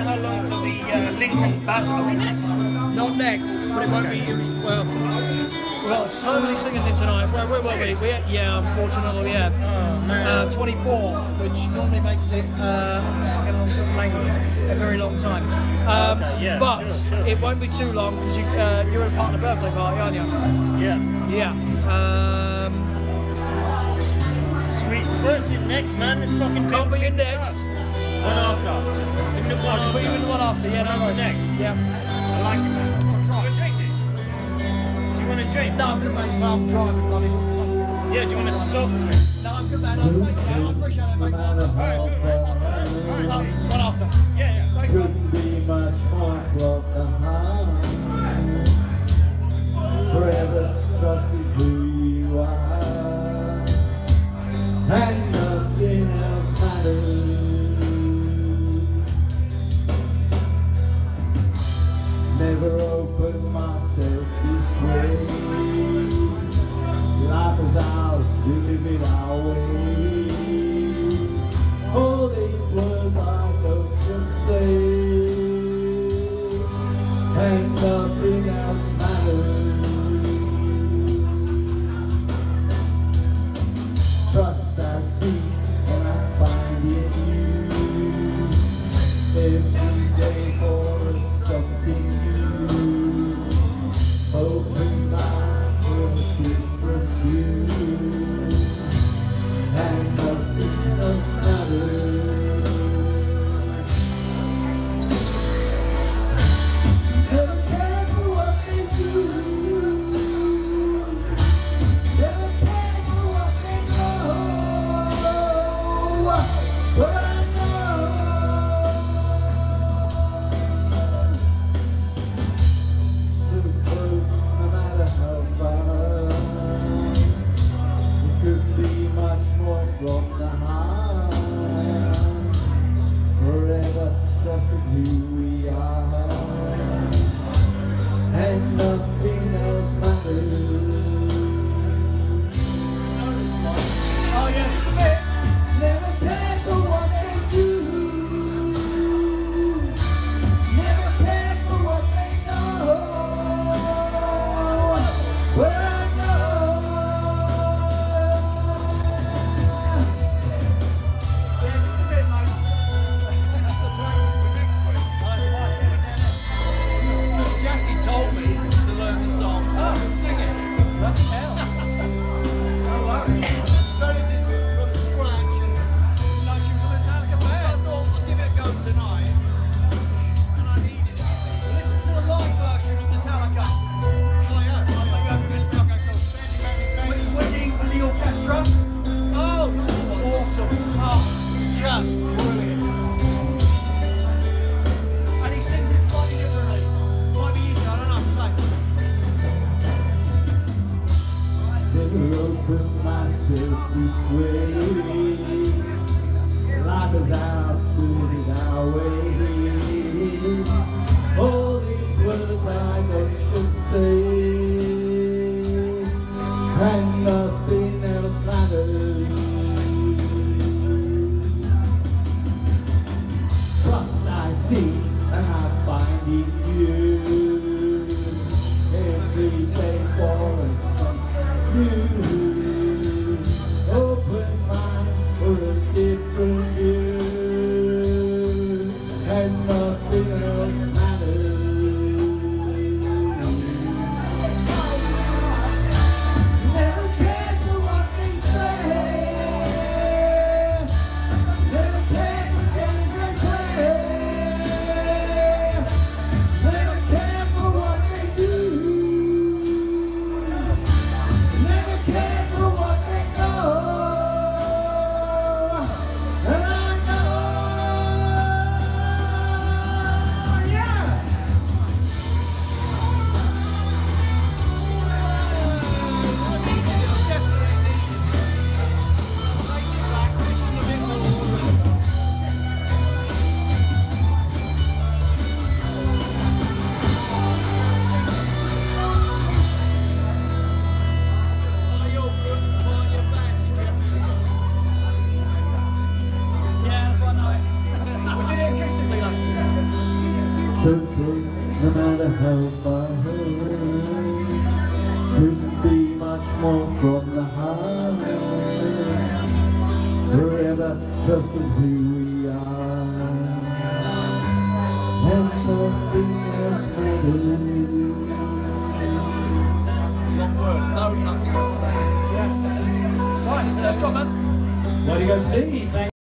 how long till the Lincoln Bass will be next? Not next, but it won't be. Well, we've got so many singers in tonight. Where were we? Yeah, unfortunately, we have 24, which normally makes it fucking a very long time. But sure. it won't be too long because you're a part of the birthday party, aren't you? Yeah. Yeah. Sweet. First in next, man. It's fucking. Can't be in next. One after. Give me the one I'll after. put you in the one after. Yeah, One no after worries. next. Yeah. I like it, man. Do you want to drink it? Do you want to drink? No, I'm good, mate. Well, I'm driving, bloody. Yeah, do you want a soft drink? No, I'm good, man. I appreciate it, mate. Alright, good, man. One after. Yeah. Thanks, man. Couldn't be much more from the heart. Forever trusting who you are, and nothing else matters. Never open myself this way. Life is ours, we live it our way. All these words I don't just say, and nothing else matters. Trust I see and I find in you. Every day for something new. Open mind for a different view, and nothing else matters. Never care for what they do. Never care for what they know. much more from the heart. Forever just as who we are, and nothing else matters. Long word, no, nothing else. Yes. Right, drop man. Way to go, Steve.